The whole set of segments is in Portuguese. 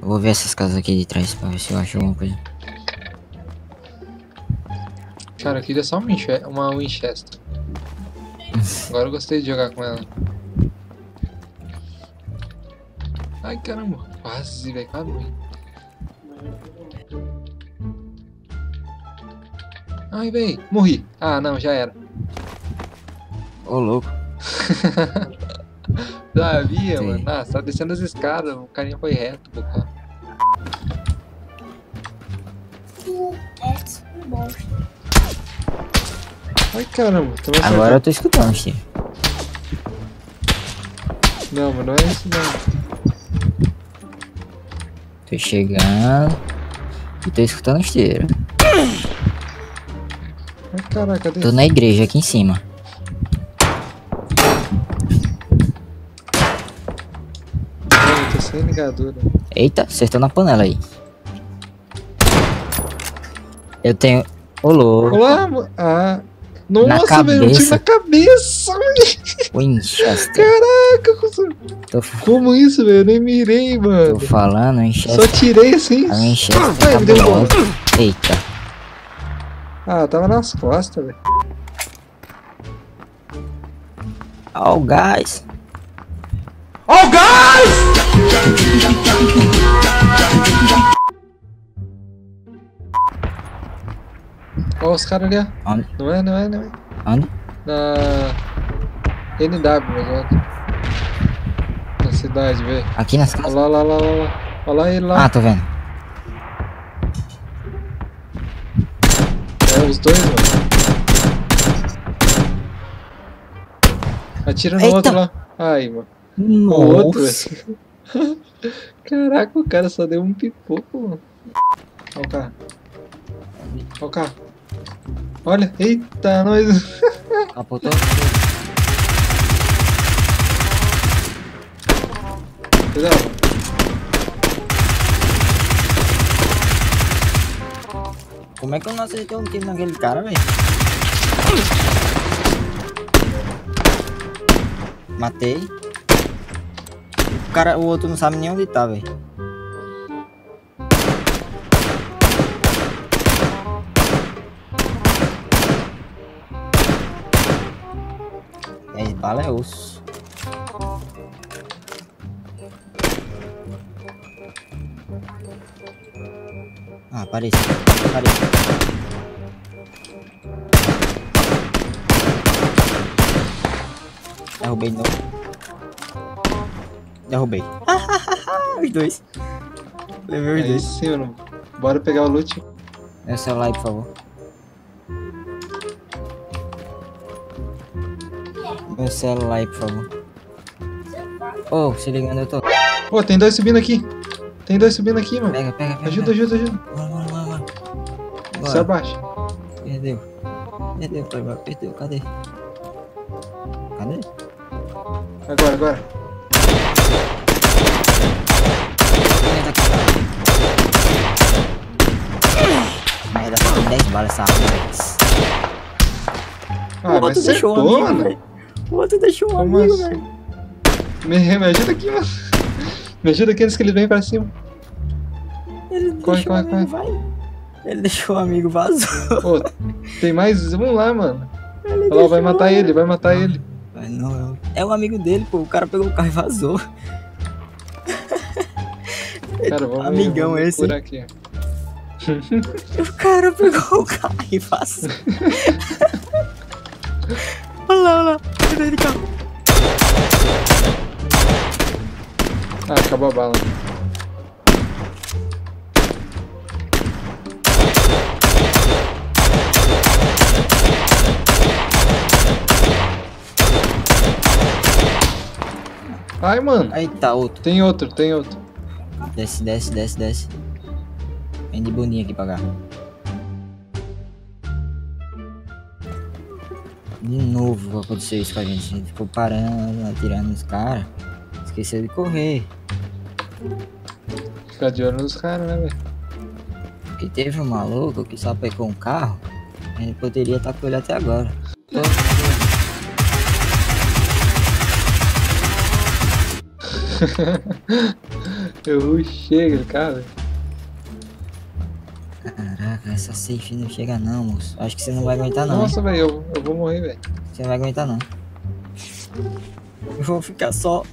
Eu vou ver essas casas aqui de trás pra ver se eu acho alguma coisa. Cara, eu queria só uma Winchester. Agora eu gostei de jogar com ela. Ai, caramba. Quase, velho. Quase morri. Ai, véi. Morri. Ah, não. Já era. Ô, louco. Sabia, Sim. mano. Ah, você tá descendo as escadas. O carinha foi reto, boca. Ai, caramba. Agora eu tô escutando, Steve. Não, mas não é isso, não. Tô chegando. E tô escutando esteira. Ai, caraca, cadê? Tô na igreja aqui em cima. Ai, tô sem ligadura. Eita, acertou na panela aí. Eu tenho. Ô, louco. Olá, ah. Nossa, velho, um tiro na cabeça, Winchester. Caraca, como isso, velho? Eu nem mirei, mano. Tô falando, Winchester. Só tirei assim. A Winchester Ai, me deu cabulosa. Eita. Ah, tava nas costas, velho. Ó o gás. Ó o gás! Ó os caras ali, ó. Onde? Não é. Onde? Na NW, mas olha. Na cidade, velho. Aqui nas casas? Olha lá. Olha lá ele lá. Ah, tô vendo. É, os dois, mano. Atira no Eita. outro lá. Ai, mano. O Nossa. outro, velho. Caraca, o cara só deu um pipoco, mano. Olha o carro. Olha o carro. Olha, eita, nós. Capotou. Cuidado. Como é que eu não acertei um tiro naquele cara, velho? Matei. O outro não sabe nem onde tá, velho. É, bala é osso. Ah, apareceu. Derrubei de novo. Derrubei. Os dois. Levei os Aí dois. sim, mano. Bora pegar o loot. Meu celular aí, por favor. Meu celular aí, por favor. Ô, se liga onde eu tô. Pô, tem dois subindo aqui. Mano. Pega. Ajuda. Bora. Se abaixa. Perdeu, pai, perdeu. Cadê? Agora. Merda, só tem 10 balas essa arma. Ah, mas acertou, mano. O outro deixou um Como amigo, assim? velho. Me ajuda aqui, mano. Me ajuda aqui antes que eles venham pra cima. Ele Corre. deixou o amigo, vai. Ele deixou o amigo, vazou. Pô, tem mais um lá, mano. Ele Olha lá, deixou vai matar o ele, vai matar ele. Mas não, é o amigo dele, pô. O cara pegou o carro e vazou. Cara, vamos Amigão vamos esse. por aqui. O cara pegou o carro e vazou. Olha lá. Cadê ele, carro? Ah, acabou a bala. Ai, mano. Aí tá, outro. Tem outro. Desce. Vem de boninha aqui pra cá. De novo aconteceu isso com a gente. A gente ficou parando, atirando nos caras. Esqueceu de correr. Ficar de olho nos caras, né, velho? Porque teve um maluco que só pegou um carro. A gente poderia estar com ele até agora. Eu rushei, cara. Caraca, essa safe não chega não, moço. Acho que você não vai aguentar não. Nossa, velho, eu vou morrer, velho. Você não vai aguentar não. Eu vou ficar só.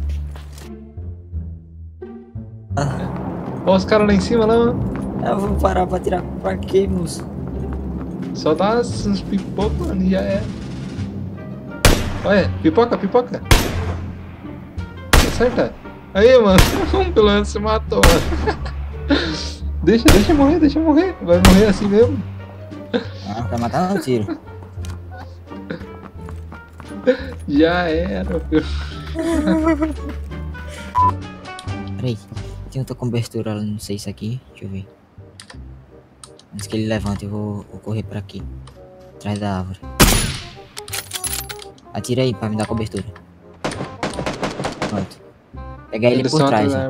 Olha os caras lá em cima, lá, mano. Eu vou parar pra tirar pra quê, moço? Só dá uns pipocos, mano, e já é. Olha, pipoca, pipoca. Acerta. Aí, mano. Pelo menos se matou, mano. Deixa morrer, deixa morrer. Vai morrer assim mesmo. Ah, vai matar no tiro. Já era, filho. Peraí, tem outra cobertura, não sei isso aqui. Deixa eu ver. Antes que ele levante, eu vou correr pra aqui. Atrás da árvore. Atira aí pra me dar cobertura. Pronto. Pegar ele por trás. Ó.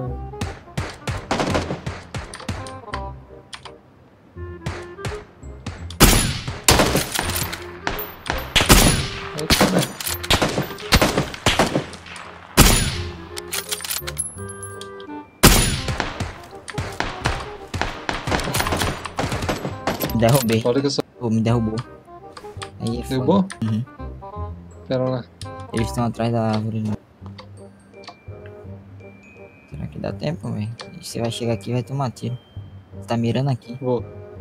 Derrubei. Pô, me derrubou. Aí é foda. Derrubou? Uhum. Pera lá. Eles estão atrás da árvore. Né? Será que dá tempo, velho? Você vai chegar aqui e vai tomar tiro. Você tá mirando aqui. Vou.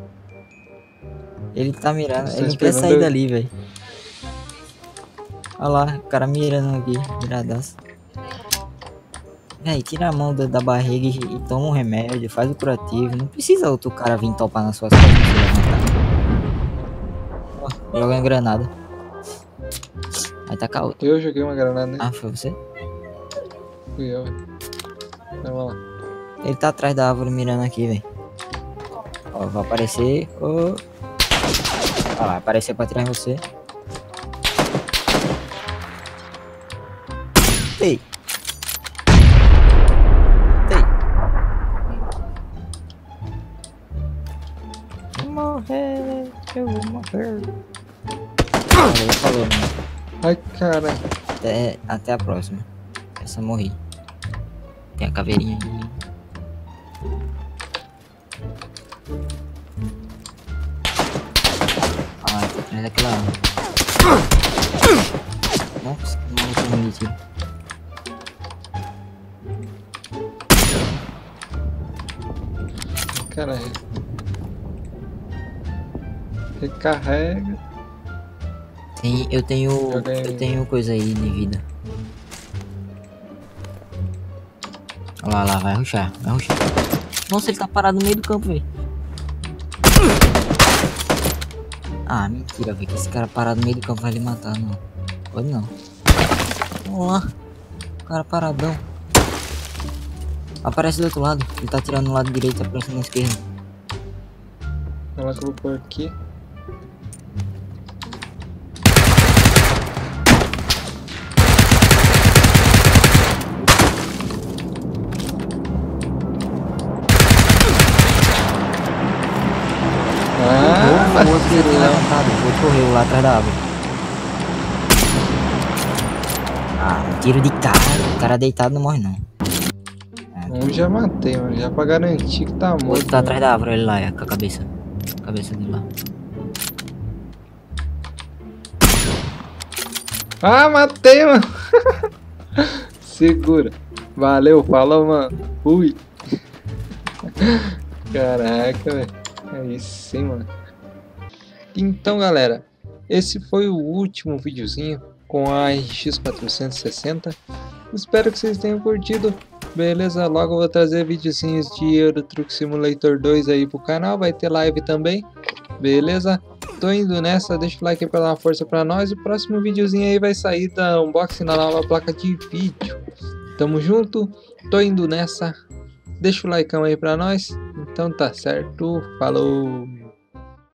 Ele tá mirando. Ele não quer sair dali, velho. Olha lá, o cara mirando aqui. Miradaço. Véi, tira a mão da barriga e toma um remédio. Faz o curativo. Não precisa outro cara vir topar nas suas costas pra você levantar. Ó, jogando granada. Aí tá com Eu joguei uma granada nele. Ah, foi você? Fui eu, velho. Vamos lá. Ele tá atrás da árvore mirando aqui, velho. Ó, vai aparecer. Oh. Ó lá, apareceu pra trás de você. Ei! Ei! Vou morrer, eu vou morrer. Falou, mano. Ai, cara. Até a próxima. Essa eu morri. Tem a caveirinha aí. Ah, tá atrás daquela. Nossa, que maluco ruim de tiro. Caralho. Recarrega. Eu tenho coisa aí de vida. Olha lá, vai rushar, vai rushar. Nossa, ele tá parado no meio do campo, velho. Ah, mentira, velho, que esse cara parado no meio do campo vai lhe matar, não. Pode não. Vamos lá. O cara paradão. Aparece do outro lado. Ele tá tirando no lado direito, aparece na esquerda. Ela colocou aqui. O outro já tem levantado, o outro correu lá atrás da árvore. Ah, um tiro de cara. O cara deitado não morre não. Um já matei, mano. Já pra garantir que tá morto. O outro tá atrás da árvore, ele lá, com a cabeça. A cabeça dele lá. Ah, matei, mano. Segura. Valeu, falou, mano. Fui. Caraca, velho. É isso sim, mano. Então, galera, esse foi o último videozinho com a RX 460. Espero que vocês tenham curtido. Beleza, logo eu vou trazer videozinhos de Euro Truck Simulator 2 aí pro canal. Vai ter live também. Beleza? Tô indo nessa, deixa o like aí pra dar uma força pra nós. O próximo videozinho aí vai sair da unboxing da nova placa de vídeo. Tamo junto, tô indo nessa. Deixa o like aí pra nós. Então tá certo, falou!